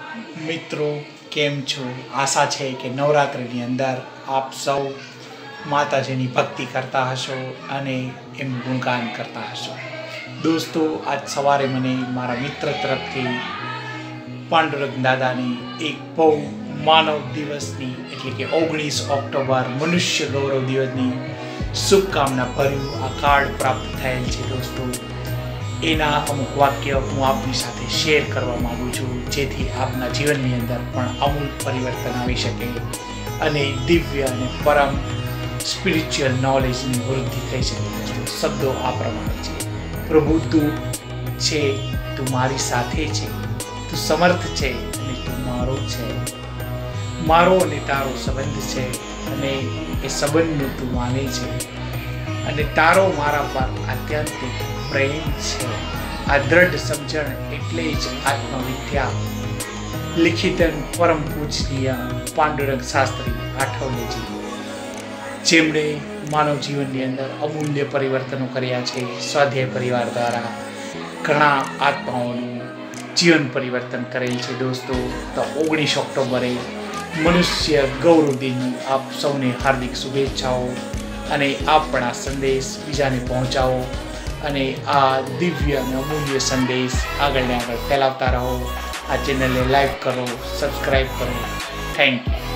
મિત્રો કેમ છો? આશા છે કે નવરાત્રિની અંદર આપ સૌ માતાજીની ભક્તિ કરતા હશો અને એમનું ગુણગાન કરતા હશો. દોસ્તો, આજ સવારે મને મારા મિત્ર તરફથી પાંડુરંગ દાદાની એક બહુ માનવ દિવસની એટલે કે 19 ઓક્ટોબર મનુષ્ય ગૌરવ દિવસની શુભકામના ભર્યું આ કાર્ડ પ્રાપ્ત થયેલ છે. દોસ્તો, એના અમુક વાક્ય હું આપની સાથે શેર કરવા માગું છું, જેથી આપના જીવનની અંદર પણ અમૂલ પરિવર્તન આવી શકે અને દિવ્ય અને પરમ સ્પિરિચ્યુઅલ નોલેજની વૃદ્ધિ થઈ શકે. દોસ્તો, શબ્દો આ પ્રમાણે છે: પ્રભુ તું છે, તું મારી સાથે છે, તું સમર્થ છે અને તું મારો છે. મારો અને તારો સંબંધ છે અને એ સંબંધનું તું માને છે અને તારો મારા પર આત્યંતિક પ્રેમ છે. આ દ્રઢ સમજણ એટલે જ આત્મવિદ્યા. લિખિતન પરમ પૂજનીય પાંડુરંગ શાસ્ત્રી આઠવલેજી, જેમણે માનવ જીવનની અંદર અમૂલ્ય પરિવર્તનો કર્યા છે. સ્વાધ્યાય પરિવાર દ્વારા ઘણા આત્માઓનું જીવન પરિવર્તન કરેલ છે. દોસ્તો, તો 19 ઓક્ટોબરે મનુષ્ય ગૌરવ દિનની આપ સૌને હાર્દિક શુભેચ્છાઓ અને આપણા સંદેશ બીજાને પહોંચાવો અને આ દિવ્ય અને અમૂલ્ય સંદેશ આગળ ફેલાવતા રહો. આ ચેનલને લાઈક કરો, સબસ્ક્રાઈબ કરો. Thank you.